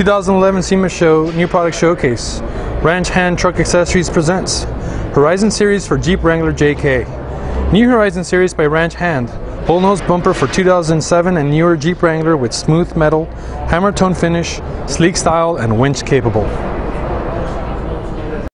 2011 SEMA Show New Product Showcase. Ranch Hand Truck Accessories presents Horizon Series for Jeep Wrangler JK. New Horizon Series by Ranch Hand. Bullnose bumper for 2007 and newer Jeep Wrangler with smooth metal, hammer tone finish, sleek style, and winch capable.